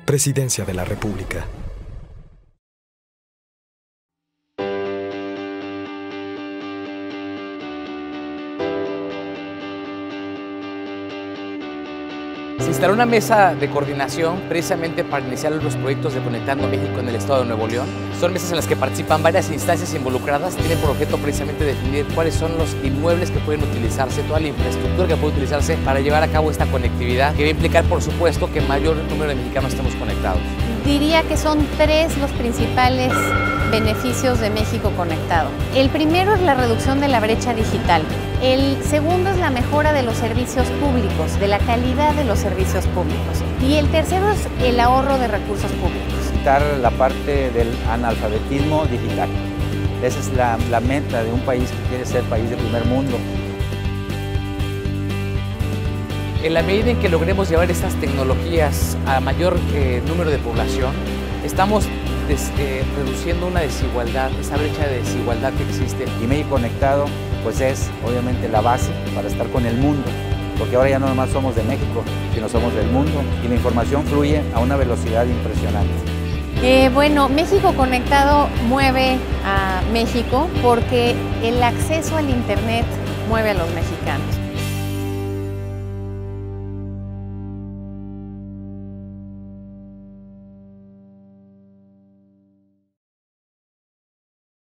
Presidencia de la República. Se instaló una mesa de coordinación precisamente para iniciar los proyectos de Conectando México en el estado de Nuevo León. Son mesas en las que participan varias instancias involucradas. Tienen por objeto precisamente definir cuáles son los inmuebles que pueden utilizarse, toda la infraestructura que puede utilizarse para llevar a cabo esta conectividad, que va a implicar, por supuesto, que mayor número de mexicanos estemos conectados. Diría que son tres los principales beneficios de México Conectado. El primero es la reducción de la brecha digital. El segundo es la mejora de los servicios públicos, de la calidad de los servicios públicos. Y el tercero es el ahorro de recursos públicos. Quitar la parte del analfabetismo digital. Esa es la meta de un país que quiere ser país de primer mundo. En la medida en que logremos llevar estas tecnologías a mayor número de población, estamos reduciendo una desigualdad, esa brecha de desigualdad que existe. Y México Conectado pues es obviamente la base para estar con el mundo, porque ahora ya no nomás somos de México, sino somos del mundo y la información fluye a una velocidad impresionante. Bueno, México Conectado mueve a México porque el acceso al Internet mueve a los mexicanos.